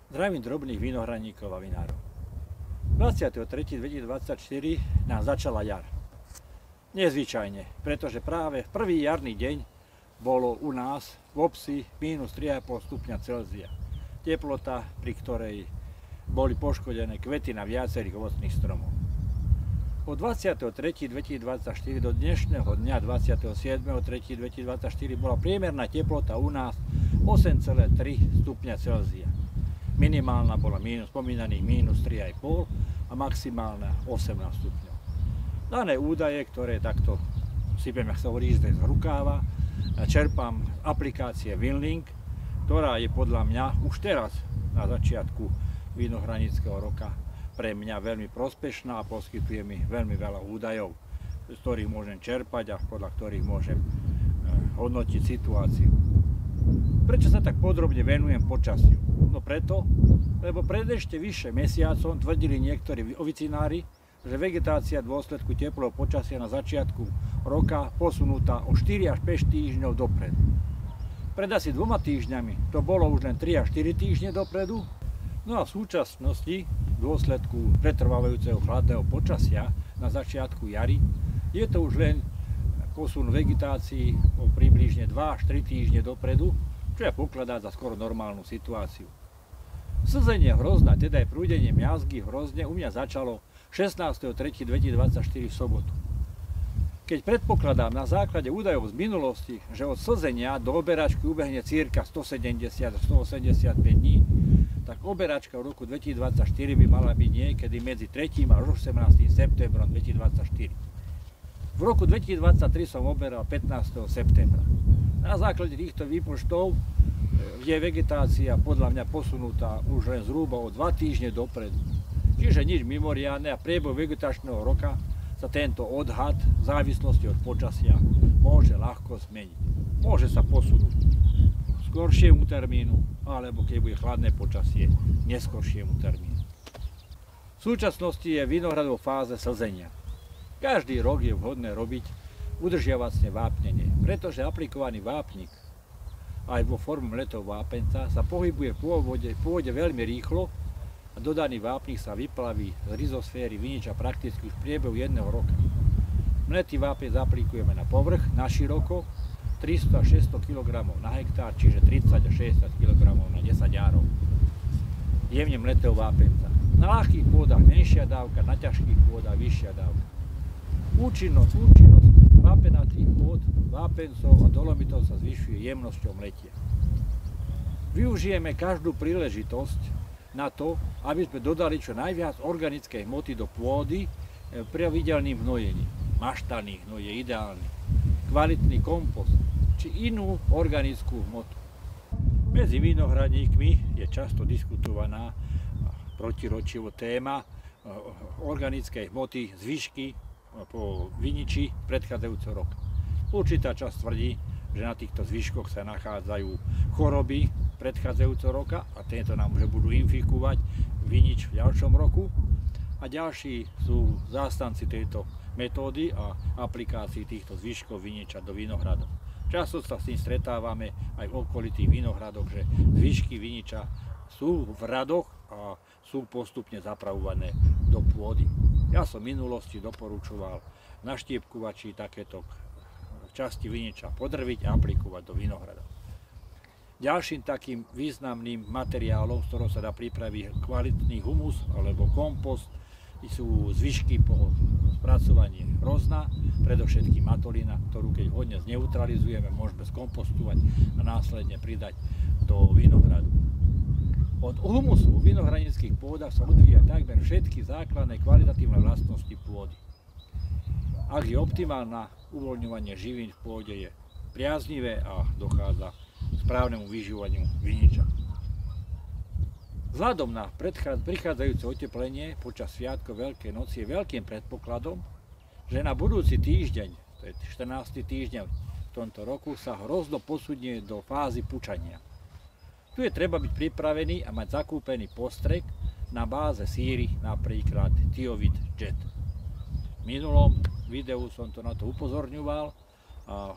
Zdravím drobných vinohradníkov a vinárov. 23.2024 nám začala jar. Nezvyčajne, pretože práve v prvý jarný deň bolo u nás v obci minus 3,5 stupňa Celzia. Teplota, pri ktorej boli poškodené kvety na viacerých ovocných stromov. Od 23.2024 do dnešného dňa 27.3.2024 bola priemerná teplota u nás 8,3 stupňa Celzia. Minimálna bola spomínaných minus 3,5 a maximálna 18 stupňov. Dané údaje, ktoré takto sypem, ak sa hovorí, z rukáva, čerpám aplikácie Winlink, ktorá je podľa mňa už teraz na začiatku vinohradníckeho roka pre mňa veľmi prospešná a poskytuje mi veľmi veľa údajov, z ktorých môžem čerpať a podľa ktorých môžem hodnotiť situáciu. Prečo sa tak podrobne venujem počasiu? No preto, lebo pred ešte vyššie mesiacom tvrdili niektorí ovocinári, že vegetácia v dôsledku teplého počasia na začiatku roka posunutá o 4 až 5 týždňov dopredu. Pred asi 2 týždňami to bolo už len 3 až 4 týždne dopredu, no a v súčasnosti v dôsledku pretrvávajúceho chladného počasia na začiatku jary je to už len posun vegetácií o približne 2 až 3 týždne dopredu, čo ja pokladám za skoro normálnu situáciu. Slzenie hrozna, teda aj prúdenie miazgy hrozne u mňa začalo 16.3.2024 v sobotu. Keď predpokladám na základe údajov z minulosti, že od slzenia do oberačky ubehne cirka 170-185 dní, tak oberačka v roku 2024 by mala byť niekedy medzi 3. a 18. septembrom 2024. V roku 2023 som oberal 15. septembra. Na základe týchto výpočtov je vegetácia podľa mňa posunutá už len zhruba o 2 týždne dopredu. Čiže nič mimoriadne a priebehu vegetačného roka sa tento odhad v závislosti od počasia môže ľahko zmeniť. Môže sa posunúť k skoršiemu termínu, alebo keď bude chladné počasie, neskoršiemu termínu. V súčasnosti je vinohrad vo fáze slzenia. Každý rok je vhodné robiť udržiavacne vápnenie, pretože aplikovaný vápnik aj vo forme mletov vápenca sa pohybuje v pôvode veľmi rýchlo a dodaný vápnik sa vyplaví z rizosféry viniča prakticky už v priebehu 1 roka. Mletý vápen aplikujeme na povrch, na široko, 300 až 600 kg na hektár, čiže 30 až 60 kg na 10 járov. Jemne mletého vápenca. Na ľahkých pôdach menšia dávka, na ťažkých pôdach vyššia dávka. Účinnosť vápenatých pôd, vápencov a dolomitov sa zvyšuje jemnosťou mletia. Využijeme každú príležitosť na to, aby sme dodali čo najviac organickej hmoty do pôdy pravidelným hnojením. Maštaný hnoj je ideálny, kvalitný kompost či inú organickú hmotu. Medzi vinohradníkmi je často diskutovaná protirečivo téma organickej hmoty zvyšky po viniči predchádzajúceho roka. Určitá časť tvrdí, že na týchto zvyškoch sa nachádzajú choroby predchádzajúceho roka a tieto nám už budú infikovať vinič v ďalšom roku. A ďalší sú zástanci tejto metódy a aplikácií týchto zvyškov viniča do vinohradov. Často sa s tým stretávame aj v okolitých vinohradoch, že zvyšky viniča sú v radoch a sú postupne zapravované do pôdy. Ja som v minulosti doporučoval na štiepkovači takéto časti viniča podrviť a aplikovať do vinohrada. Ďalším takým významným materiálom, z ktorého sa dá pripraviť kvalitný humus alebo kompost, sú zvyšky po spracovaní hrozna, predovšetkým matolina, ktorú keď hodne zneutralizujeme, môžeme skompostovať a následne pridať do vinohradu. Od humusu v vinohradníckych pôdach sa odvíja takmer všetky základné kvalitatívne vlastnosti pôdy. Ak je optimálne uvoľňovanie živín v pôde, je priaznivé a dochádza k správnemu vyžívaniu viniča. Vzhľadom na prichádzajúce oteplenie počas sviatkov Veľkej noci je veľkým predpokladom, že na budúci týždeň, to je 14. týždeň v tomto roku, sa hrozno posunie do fázy pučania. Tu je treba byť pripravený a mať zakúpený postrek na báze síry, napríklad Thiovit Jet. V minulom videu som to na to upozorňoval a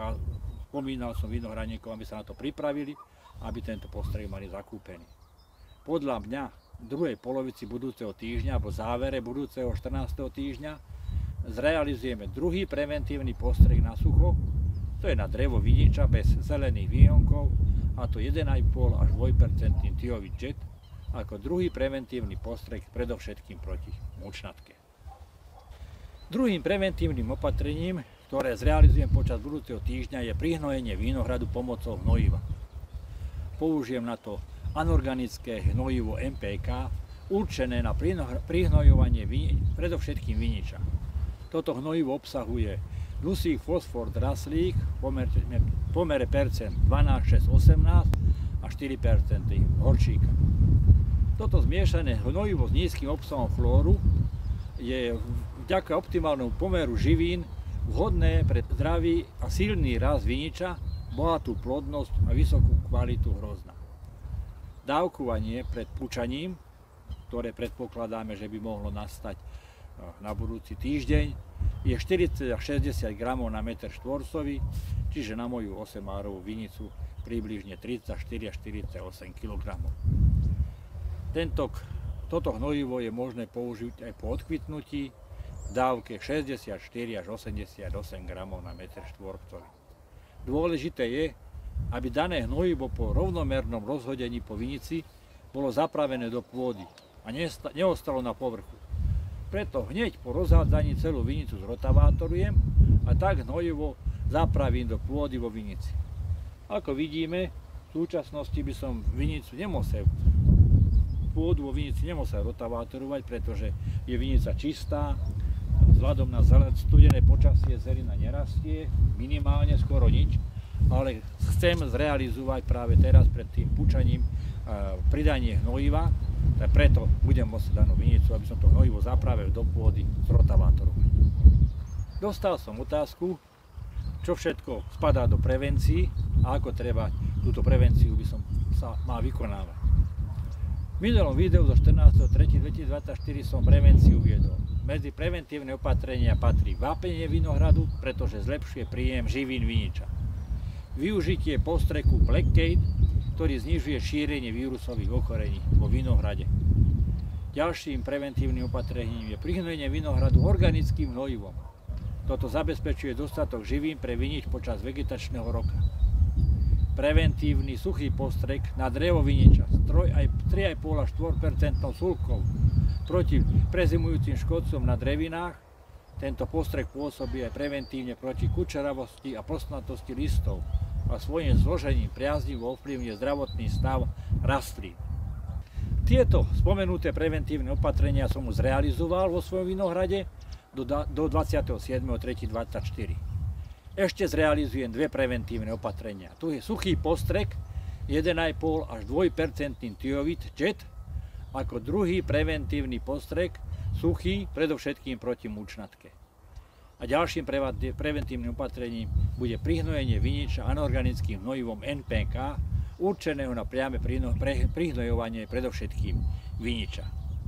spomínal som vinohradníkom, aby sa na to pripravili, aby tento postreh mali zakúpený. podľa mňa v druhej polovici budúceho týždňa alebo závere budúceho 14. týždňa zrealizujeme druhý preventívny postreh na sucho. To je na drevo viniča bez zelených výhonkov, a to 1,5 až 2% tyový jet ako druhý preventívny postreh predovšetkým proti mučnatke. Druhým preventívnym opatrením, ktoré zrealizujem počas budúceho týždňa, je prihnojenie vinohradu pomocou hnojiva. Použijem na to anorganické hnojivo NPK, určené na prihnojovanie predovšetkým viniča. Toto hnojivo obsahuje dusík, fosfor, draslík v pomere percent 12, 6, 18 a 4% horčíka. Toto zmiešané hnojivo s nízkym obsahom chlóru je vďaka optimálnemu pomeru živín vhodné pre zdravý a silný rast viniča, bohatú plodnosť a vysokú kvalitu hrozna. Dávkovanie pred pučaním, ktoré predpokladáme, že by mohlo nastať na budúci týždeň, je 40 až 60 gramov na meter štvorcový, čiže na moju 8-árovú vinicu približne 34 až 48 kg. Toto hnojivo je možné použiť aj po odkvitnutí v dávke 64 až 88 gramov na meter štvorcový. Dôležité je, aby dané hnojivo po rovnomernom rozhodení po vinici bolo zapravené do pôdy a neostalo na povrchu. Preto hneď po rozhádzaní celú vinicu zrotavátorujem a tak hnojivo zapravím do pôdy vo vinici. Ako vidíme, v súčasnosti by som pôdu vo vinici nemusel rotavátorovať, pretože je vinica čistá, vzhľadom na studené počasie zelina nerastie, minimálne skoro nič, ale chcem zrealizovať práve teraz pred tým pučaním pridanie hnojiva, tak preto budem môcť danú vinicu, aby som to hnojivo zapravil do pôdy z rotavátoru. Dostal som otázku, čo všetko spadá do prevencií a ako treba túto prevenciu by som sa mal vykonávať. V minulom videu zo 14.3.2024 som prevenciu uviedol. Medzi preventívne opatrenia patrí vápenie vinohradu, pretože zlepšuje príjem živín viniča. Využitie postreku Blackcade, ktorý znižuje šírenie vírusových ochorení vo vinohrade. Ďalším preventívnym opatrením je prihnojenie vinohradu organickým hnojivom. Toto zabezpečuje dostatok živín pre vinič počas vegetačného roka. Preventívny suchý postrek na drevo viniča s 3,5 až 4% sulfkou proti prezimujúcim škodcom na drevinách. Tento postrek pôsobí aj preventívne proti kučeravosti a plstnatosti listov a svojím zložením priaznivo ovplyvňuje zdravotný stav rastlín. Tieto spomenuté preventívne opatrenia som už zrealizoval vo svojom vinohrade do 27.3.24. Ešte zrealizujem dve preventívne opatrenia. Tu je suchý postrek 1,5 až 2% tyovit jet ako druhý preventívny postrek suchý predovšetkým proti mučnatke. A ďalším preventívnym opatrením bude prihnojenie viniča anorganickým hnojivom NPK určeného na priame prihnojovanie predovšetkým viniča.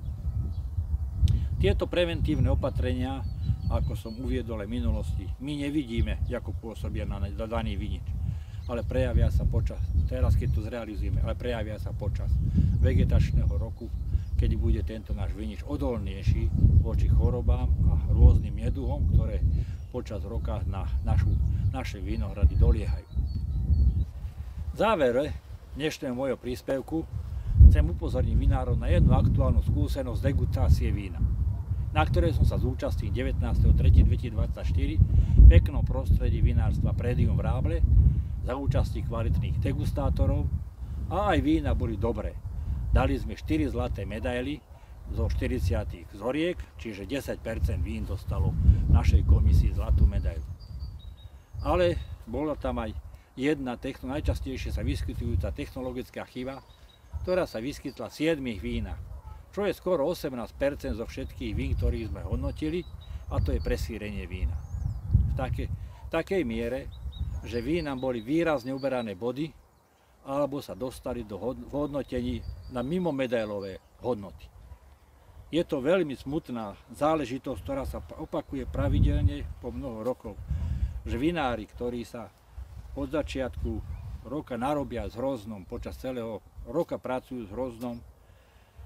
Tieto preventívne opatrenia, ako som uviedol aj v minulosti, my nevidíme, ako pôsobia na daný vinič, ale prejavia sa teraz keď to zrealizujeme, ale prejavia sa počas vegetačného roku, keď bude tento náš vinič odolnejší voči chorobám a rôznym neduhom, ktoré počas roka na naše vinohrady doliehajú. V závere dnešného môjho príspevku chcem upozorniť vinárov na jednu aktuálnu skúsenosť degustácie vína, na ktorej som sa zúčastnil 19.3.2024 v peknom prostredí vinárstva Predium v Ráble za účasti kvalitných degustátorov a aj vína boli dobré. Dali sme 4 zlaté medaily zo 40 vzoriek, čiže 10% vín dostalo v našej komisii zlatú medailu. Ale bola tam aj jedna najčastejšie sa vyskytujúca technologická chyba, ktorá sa vyskytla v 7 vínach, čo je skoro 18% zo všetkých vín, ktorých sme hodnotili, a to je presýrenie vína. V takej miere, že vínam boli výrazne uberané body, alebo sa dostali do hodnotení na mimomedailové hodnoty. Je to veľmi smutná záležitosť, ktorá sa opakuje pravidelne po mnoho rokov, že vinári, ktorí sa od začiatku roka narobia s hroznom, počas celého roka pracujú s hroznom,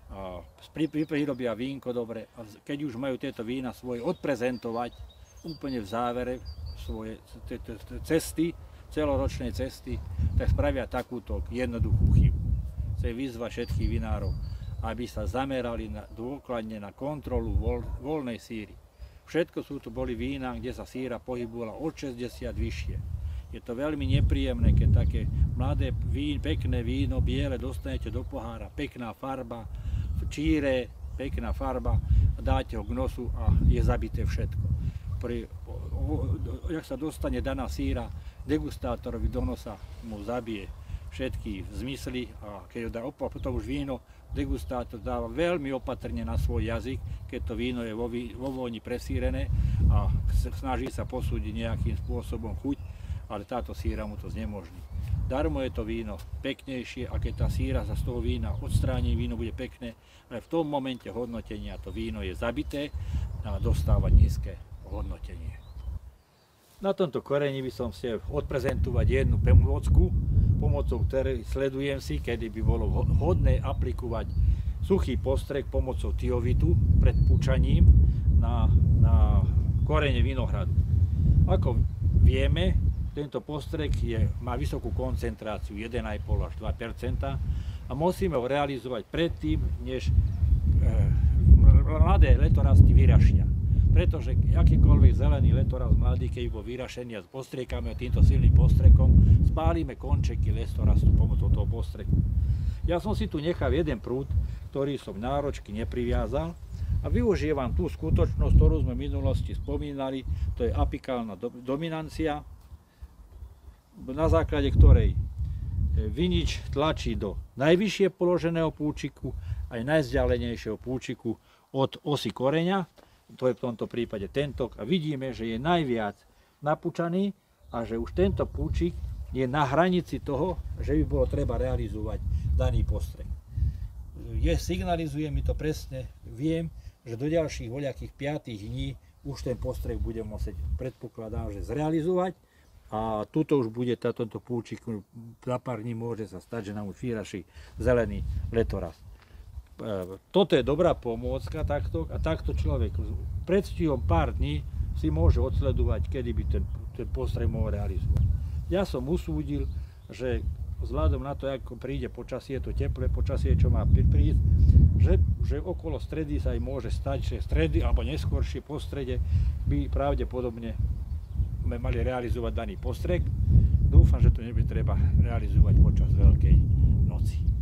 Vyrobia vínko dobre a keď už majú tieto vína svoje odprezentovať úplne v závere svoje cesty, celoročnej cesty, tak spravia takúto jednoduchú chybu. Chcem vyzvať všetkých vinárov, aby sa zamerali dôkladne na kontrolu voľnej síry. Všetko sú tu boli vína, kde sa síra pohybovala od 60 vyššie. Je to veľmi nepríjemné, keď také mladé pekné víno, biele, dostanete do pohára, pekná farba, číre, pekná farba, dáte ho k nosu a je zabité všetko. Jak sa dostane daná síra degustátorovi do nosa, mu zabije všetky zmysly a keď ho dá potom už víno, degustátor dáva veľmi opatrne na svoj jazyk, keď to víno je vo vôni presírené a snaží sa posúdiť nejakým spôsobom chuť, ale táto síra mu to znemožní. Darmo je to víno peknejšie a keď tá síra sa z toho vína odstráni, víno bude pekné, ale v tom momente hodnotenia to víno je zabité a dostáva nízke hodnotenie. Na tomto koreni by som chcel odprezentovať jednu pomôcku, pomocou ktorej sledujem si, kedy by bolo vhodné aplikovať suchý postrek pomocou tiovitu pred púčaním na korene vinohradu. Ako vieme, tento postrek má vysokú koncentráciu 1,5 až 2% a musíme ho realizovať predtým, než mladé letorasty vyrašia. Pretože akýkoľvek zelený letorast mladý, keď bol vyrašený a postriekame týmto silným postrekom, spálime končeky lestorastu pomocou toho postreku. Ja som si tu nechal jeden prúd, ktorý som náročky nepriviazal a využívam tú skutočnosť, ktorú sme v minulosti spomínali, to je apikálna dominancia, na základe ktorej vinič tlačí do najvyššie položeného púčiku aj najvzdialenejšieho púčiku od osy koreňa, to je v tomto prípade tento, a vidíme, že je najviac napúčaný a že už tento púčik je na hranici toho, že by bolo treba realizovať daný postrek. Signalizuje mi to presne, viem, že do ďalších voľakých 5 dní už ten postrek budem musieť, predpokladám, že zrealizovať. A tuto už bude tento púčik, za pár dní môže sa stať, že nám už vyraší zelený letorast. Toto je dobrá pomôcka takto a takto človek predstihom pár dní si môže odsledovať, kedy by ten postrek mohol realizovať. Ja som usúdil, že vzhľadom na to, ako príde počasie, to teplé počasie, čo má prísť, že okolo stredy sa aj môže stať, že stredy alebo neskôršie po strede by pravdepodobne mali realizovať daný postrek. Dúfam, že to nebude treba realizovať počas Veľkej noci.